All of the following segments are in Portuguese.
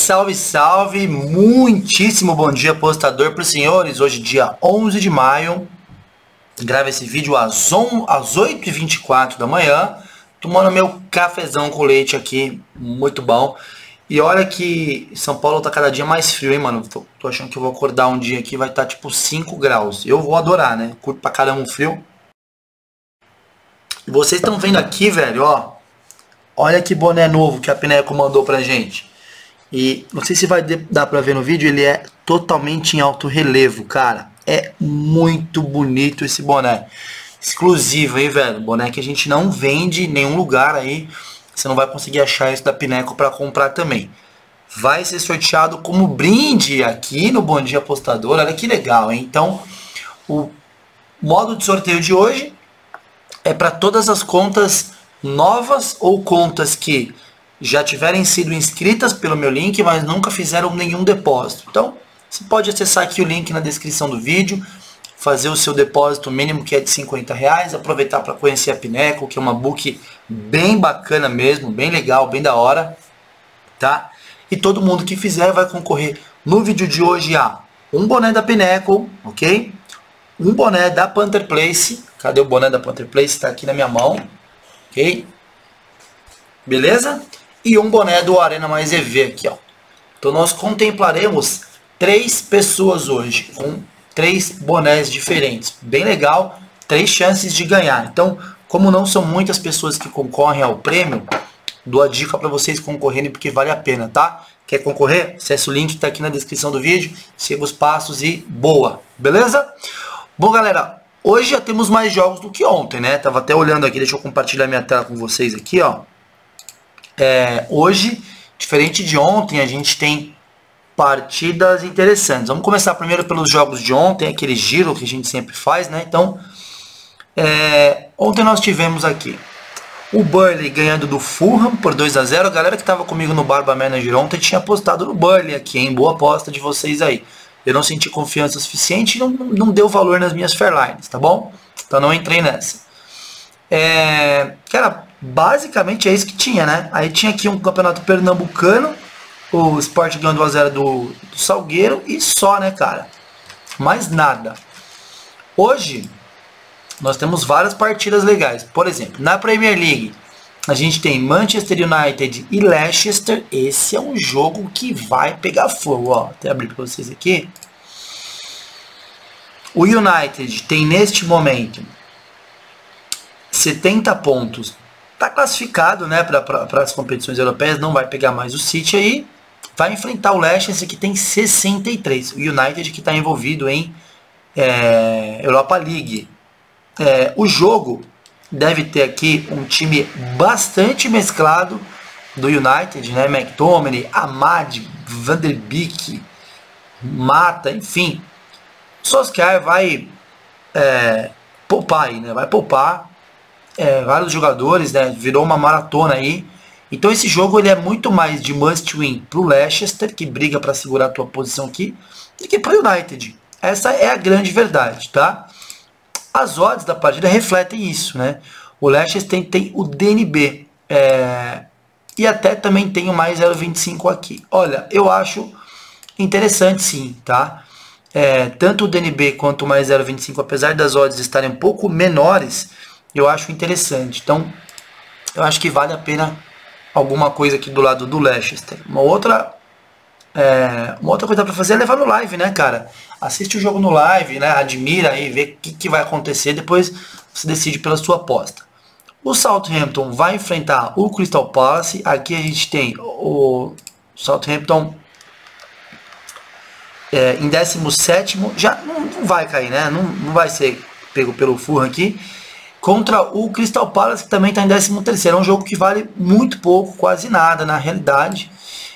salve, salve! Muitíssimo bom dia, apostador, para os senhores. Hoje, dia 11 de maio, gravo esse vídeo às 8h24 da manhã, tomando meu cafezão com leite aqui, muito bom. E olha que São Paulo tá cada dia mais frio, hein, mano? Tô achando que eu vou acordar um dia aqui, vai estar tipo 5 graus. Eu vou adorar, né? Curto pra caramba o frio. E vocês estão vendo aqui, velho, ó. Olha que boné novo que a Pineco mandou pra gente. E não sei se vai dar pra ver no vídeo, ele é totalmente em alto relevo, cara. É muito bonito esse boné. Exclusivo, hein, velho? Boné que a gente não vende em nenhum lugar aí. Você não vai conseguir achar isso da Pineco pra comprar também. Vai ser sorteado como brinde aqui no Bom Dia Apostador. Olha que legal, hein? Então, o modo de sorteio de hoje é para todas as contas novas ou contas que já tiverem sido inscritas pelo meu link, mas nunca fizeram nenhum depósito. Então, você pode acessar aqui o link na descrição do vídeo, fazer o seu depósito mínimo, que é de R$50, aproveitar para conhecer a Pineco, que é uma book bem bacana mesmo, bem legal, bem da hora, tá? E todo mundo que fizer vai concorrer no vídeo de hoje a um boné da Pineco, ok? Um boné da Panther Place. Cadê o boné da Panther Place? Está aqui na minha mão, ok? Beleza? E um boné do Arena Mais EV aqui, ó. Então nós contemplaremos 3 pessoas hoje, com 3 bonés diferentes. Bem legal, 3 chances de ganhar. Então, como não são muitas pessoas que concorrem ao prêmio, dou a dica para vocês concorrerem, porque vale a pena, tá? Quer concorrer? Acesse o link que tá aqui na descrição do vídeo, siga os passos e boa, beleza? Bom, galera, hoje já temos mais jogos do que ontem, né? Tava até olhando aqui, deixa eu compartilhar minha tela com vocês aqui, ó. Hoje, diferente de ontem, a gente tem partidas interessantes. Vamos começar primeiro pelos jogos de ontem, aquele giro que a gente sempre faz, né? Então, ontem nós tivemos aqui o Burnley ganhando do Fulham por 2-0. A galera que estava comigo no Barba Manager ontem tinha apostado no Burnley aqui, hein? Boa aposta de vocês aí. Eu não senti confiança suficiente e não deu valor nas minhas Fairlines, tá bom? Então não entrei nessa. Cara, basicamente é isso que tinha, né? Aí tinha aqui um campeonato pernambucano, o Sport ganhando 1-0 do Salgueiro e só, né, cara? Mais nada. Hoje nós temos várias partidas legais. Por exemplo, na Premier League a gente tem Manchester United e Leicester. Esse é um jogo que vai pegar fogo, ó. Até abrir para vocês aqui. O United tem neste momento 70 pontos. Tá classificado, né, para as competições europeias. Não vai pegar mais o City aí. Vai enfrentar o Leicester, que tem 63. O United que está envolvido em Europa League. O jogo deve ter aqui um time bastante mesclado do United, né? McTominay, Amad, Van der Beek, Mata, enfim. Solskjaer vai poupar aí, né? Vai poupar vários jogadores, né? Virou uma maratona aí. Então esse jogo ele é muito mais de must win pro Leicester, que briga para segurar a tua posição aqui, do que pro United. Essa é a grande verdade, tá? As odds da partida refletem isso, né? O Leicester tem o DNB e até também tem o mais 0,25 aqui. Olha, eu acho interessante sim, tá? Tanto o DNB quanto o mais 0,25, apesar das odds estarem um pouco menores, eu acho interessante. Então, eu acho que vale a pena alguma coisa aqui do lado do Leicester. Uma outra coisa para fazer é levar no live, né, cara? Assiste o jogo no live, né? Admira aí, vê o que vai acontecer. Depois você decide pela sua aposta. O Southampton vai enfrentar o Crystal Palace. Aqui a gente tem o Southampton em 17º. Já não vai cair, né? Não vai ser pego pelo Fulham aqui. Contra o Crystal Palace, que também está em 13º. É um jogo que vale muito pouco, quase nada na realidade.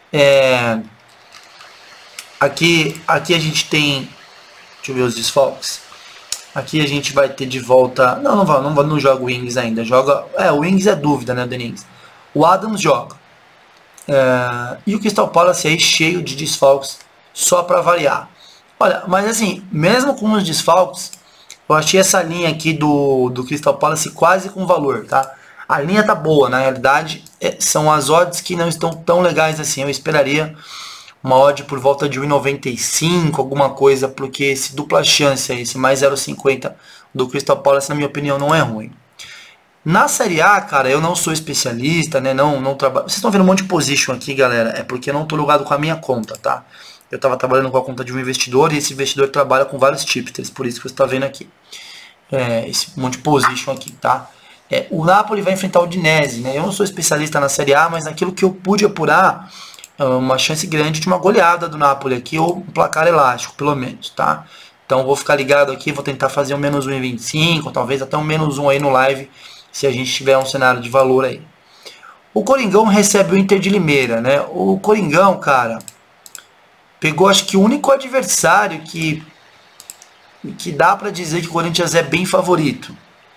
Aqui a gente tem, deixa eu ver os desfalques. Aqui a gente vai ter de volta, não joga o Ings ainda, o Ings é dúvida, né, Denise? O Adams joga. E o Crystal Palace aí cheio de desfalques, só para variar. Olha, mas assim, mesmo com os desfalques, eu achei essa linha aqui do Crystal Palace quase com valor, tá? A linha tá boa, na realidade, são as odds que não estão tão legais assim. Eu esperaria uma odd por volta de 1,95, alguma coisa, porque esse dupla chance aí, esse mais 0,50 do Crystal Palace, na minha opinião, não é ruim. Na Série A, cara, eu não sou especialista, né? Não trabalho. Vocês estão vendo um monte de position aqui, galera. É porque eu não tô logado com a minha conta, tá? Eu tava trabalhando com a conta de um investidor e esse investidor trabalha com vários tipsters, por isso que você está vendo aqui. Esse monte de position aqui, tá? O Napoli vai enfrentar o Udinese, né? Eu não sou especialista na Série A, mas naquilo que eu pude apurar, uma chance grande de uma goleada do Napoli aqui, ou um placar elástico, pelo menos, tá? Então vou ficar ligado aqui, vou tentar fazer um menos 1,25, talvez até um menos 1 aí no live, se a gente tiver um cenário de valor aí. O Coringão recebe o Inter de Limeira, né? O Coringão, cara, pegou acho que o único adversário que dá pra dizer que o Corinthians é bem favorito.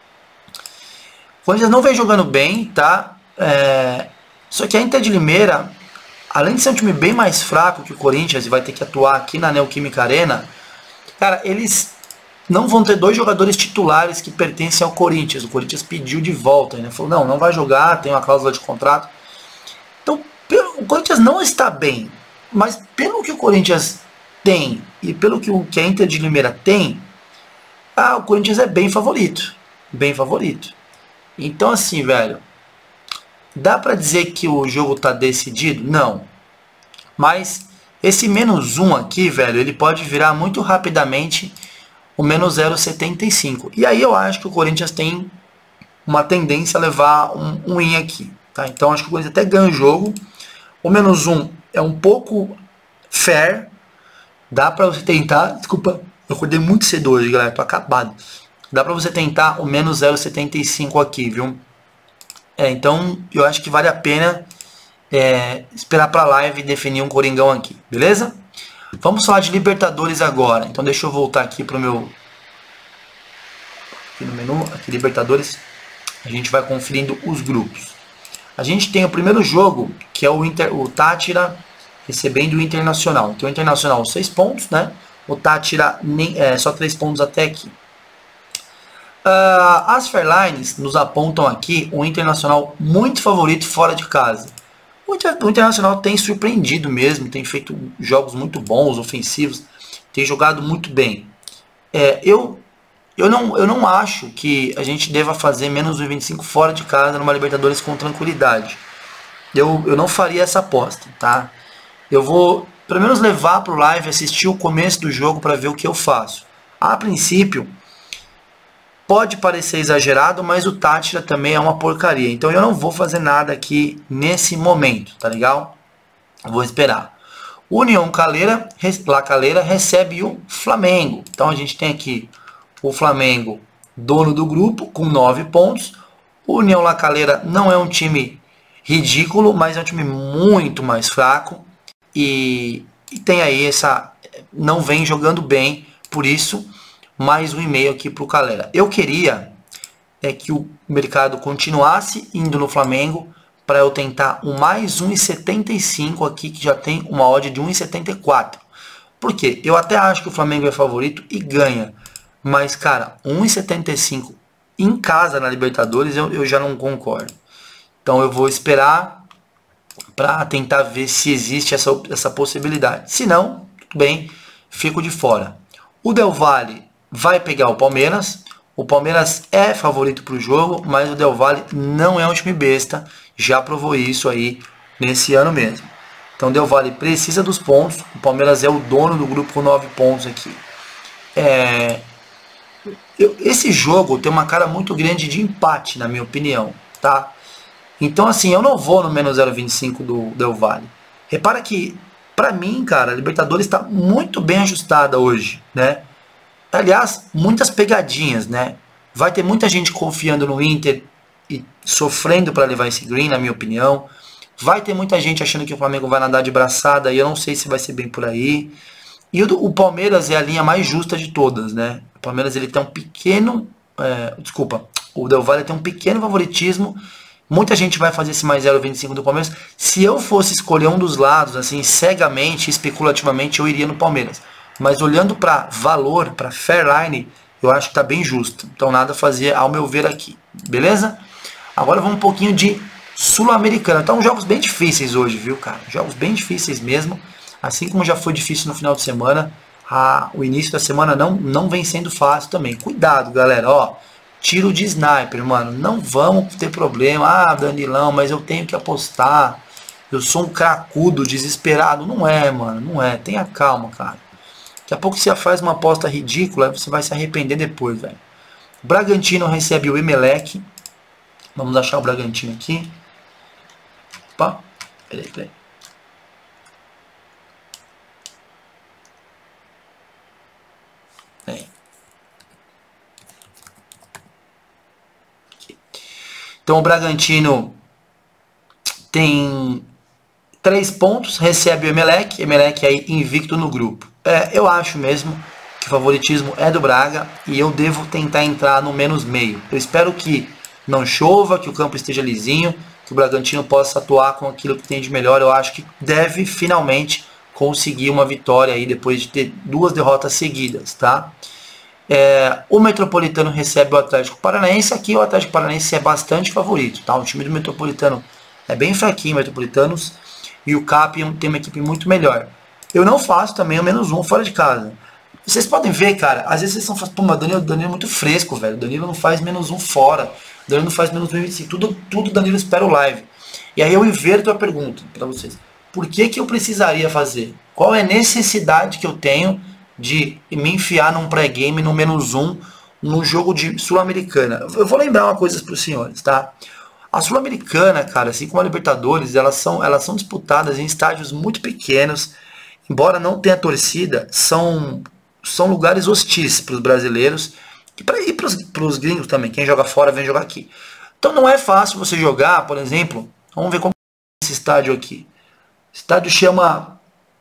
O Corinthians não vem jogando bem, tá? Só que a Inter de Limeira, além de ser um time bem mais fraco que o Corinthians e vai ter que atuar aqui na Neoquímica Arena, cara, eles não vão ter dois jogadores titulares que pertencem ao Corinthians. O Corinthians pediu de volta, né? Falou, não vai jogar, tem uma cláusula de contrato. Então, o Corinthians não está bem, mas pelo que o Corinthians tem e pelo que a Inter de Limeira tem, o Corinthians é bem favorito. Bem favorito. Então, assim, velho, dá pra dizer que o jogo tá decidido? Não. Mas esse menos 1 aqui, velho, ele pode virar muito rapidamente o menos 0,75. E aí eu acho que o Corinthians tem uma tendência a levar um win aqui, tá? Então acho que o Corinthians até ganha o jogo. O menos 1 é um pouco fair. Dá pra você tentar... Desculpa, eu acordei muito cedo hoje, galera, tô acabado. Dá pra você tentar o menos 0,75 aqui, viu? Então eu acho que vale a pena esperar pra live e definir um Coringão aqui, beleza? Vamos falar de Libertadores agora. Então deixa eu voltar aqui pro meu... Aqui no menu, aqui Libertadores. A gente vai conferindo os grupos. A gente tem o primeiro jogo, que é o Táchira recebendo o Internacional. Então o Internacional 6 pontos, né? O Táchira só 3 pontos até aqui. As Fairlines nos apontam aqui um Internacional muito favorito fora de casa. O Internacional tem surpreendido mesmo, tem feito jogos muito bons, ofensivos, tem jogado muito bem. Eu não acho que a gente deva fazer menos 1,25 fora de casa numa Libertadores com tranquilidade. Eu não faria essa aposta, tá? Eu vou pelo menos levar para o live, assistir o começo do jogo para ver o que eu faço. A princípio, pode parecer exagerado, mas o Táchira também é uma porcaria. Então eu não vou fazer nada aqui nesse momento, tá legal? Eu vou esperar. União La Calera recebe o Flamengo. Então a gente tem aqui o Flamengo, dono do grupo, com 9 pontos. O União La Calera não é um time ridículo, mas é um time muito mais fraco. E tem aí não vem jogando bem, por isso... mais um e-mail aqui para o Calera. Eu queria que o mercado continuasse indo no Flamengo para eu tentar um mais 1,75 aqui, que já tem uma odd de 1,74. Por quê? Eu até acho que o Flamengo é favorito e ganha. Mas, cara, 1,75 em casa na Libertadores eu já não concordo. Então eu vou esperar para tentar ver se existe essa possibilidade. Se não, tudo bem, fico de fora. O Del Valle vai pegar o Palmeiras. O Palmeiras é favorito para o jogo, mas o Del Valle não é um time besta. Já provou isso aí nesse ano mesmo. Então o Del Valle precisa dos pontos. O Palmeiras é o dono do grupo com 9 pontos aqui. Esse jogo tem uma cara muito grande de empate, na minha opinião, tá? Então assim, eu não vou no menos 0,25 do Del Valle. Repara que, para mim, cara, a Libertadores está muito bem ajustada hoje, né? Aliás, muitas pegadinhas, né? Vai ter muita gente confiando no Inter e sofrendo para levar esse green, na minha opinião. Vai ter muita gente achando que o Flamengo vai nadar de braçada e eu não sei se vai ser bem por aí. E o Palmeiras é a linha mais justa de todas, né? O Palmeiras ele tem um pequeno... o Del Valle tem um pequeno favoritismo. Muita gente vai fazer esse mais 0,25 do Palmeiras. Se eu fosse escolher um dos lados, assim, cegamente, especulativamente, eu iria no Palmeiras. Mas olhando para valor, para Fairline, eu acho que está bem justo. Então nada a fazer ao meu ver aqui. Beleza? Agora vamos um pouquinho de Sul-Americana. Então jogos bem difíceis hoje, viu, cara? Jogos bem difíceis mesmo. Assim como já foi difícil no final de semana, o início da semana não vem sendo fácil também. Cuidado, galera, ó. Tiro de sniper, mano. Não vamos ter problema. Ah, Danilão, mas eu tenho que apostar. Eu sou um cracudo, desesperado. Não é, mano. Não é. Tenha calma, cara. Daqui a pouco você faz uma aposta ridícula, você vai se arrepender depois, velho. O Bragantino recebe o Emelec. Vamos achar o Bragantino aqui. Opa. Peraí. Então o Bragantino tem 3 pontos, recebe o Emelec. Emelec aí invicto no grupo. Eu acho mesmo que o favoritismo é do Braga e eu devo tentar entrar no menos meio. Eu espero que não chova, que o campo esteja lisinho, que o Bragantino possa atuar com aquilo que tem de melhor. Eu acho que deve finalmente conseguir uma vitória aí depois de ter 2 derrotas seguidas, tá? O Metropolitano recebe o Atlético Paranaense. Aqui o Atlético Paranaense é bastante favorito, tá? O time do Metropolitano é bem fraquinho, Metropolitanos, e o CAP tem uma equipe muito melhor. Eu não faço também o menos 1 fora de casa. Vocês podem ver, cara, às vezes vocês estão falando, pô, mas o Danilo é muito fresco, velho. O Danilo não faz menos 1 fora. O Danilo não faz menos 1,25. Tudo o Danilo espera o live. E aí eu inverto a pergunta para vocês. Por que eu precisaria fazer? Qual é a necessidade que eu tenho de me enfiar num pré-game no menos 1 no jogo de Sul-Americana? Eu vou lembrar uma coisa para os senhores, tá? A Sul-Americana, cara, assim como a Libertadores, elas são disputadas em estádios muito pequenos. Embora não tenha torcida, são lugares hostis para os brasileiros e para os gringos também. Quem joga fora vem jogar aqui. Então não é fácil você jogar, por exemplo, vamos ver como é esse estádio aqui. O estádio chama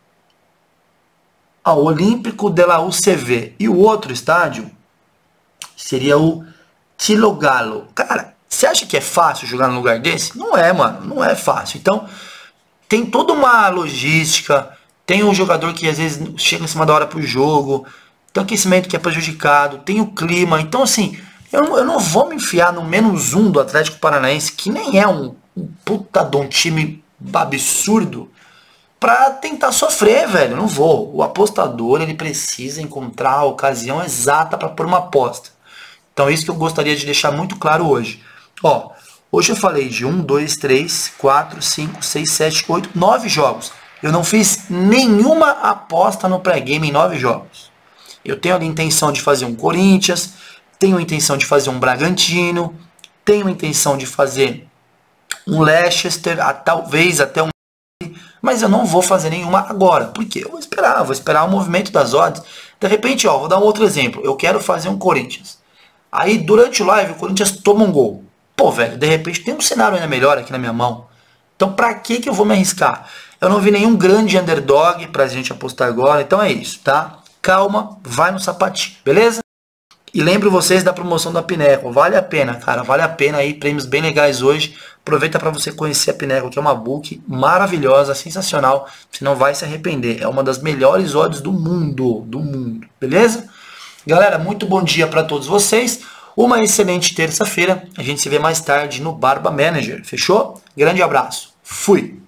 Olímpico de la UCV. E o outro estádio seria o Tilogalo. Cara, você acha que é fácil jogar num lugar desse? Não é, mano. Não é fácil. Então, tem toda uma logística. Tem um jogador que às vezes chega em cima da hora pro jogo. Tem aquecimento que é prejudicado. Tem o clima. Então, assim, eu não vou me enfiar no menos 1 do Atlético Paranaense, que nem é um puta de um time absurdo, pra tentar sofrer, velho. Não vou. O apostador, ele precisa encontrar a ocasião exata para pôr uma aposta. Então é isso que eu gostaria de deixar muito claro hoje. Ó, hoje eu falei de 1, 2, 3, 4, 5, 6, 7, 8, 9 jogos. Eu não fiz nenhuma aposta no pré-game em 9 jogos. Eu tenho a intenção de fazer um Corinthians, tenho a intenção de fazer um Bragantino, tenho a intenção de fazer um Leicester, talvez até um... Mas eu não vou fazer nenhuma agora. Por quê? Eu vou esperar o movimento das odds. De repente, ó, vou dar um outro exemplo. Eu quero fazer um Corinthians. Aí, durante o live, o Corinthians toma um gol. Pô, velho, de repente tem um cenário ainda melhor aqui na minha mão. Então, pra que eu vou me arriscar? Eu não vi nenhum grande underdog pra gente apostar agora. Então é isso, tá? Calma, vai no sapatinho, beleza? E lembro vocês da promoção da Pineco. Vale a pena, cara. Vale a pena aí. Prêmios bem legais hoje. Aproveita para você conhecer a Pineco, que é uma book maravilhosa, sensacional. Você não vai se arrepender. É uma das melhores odds do mundo. Beleza? Galera, muito bom dia para todos vocês. Uma excelente terça-feira. A gente se vê mais tarde no Barba Manager. Fechou? Grande abraço. Fui!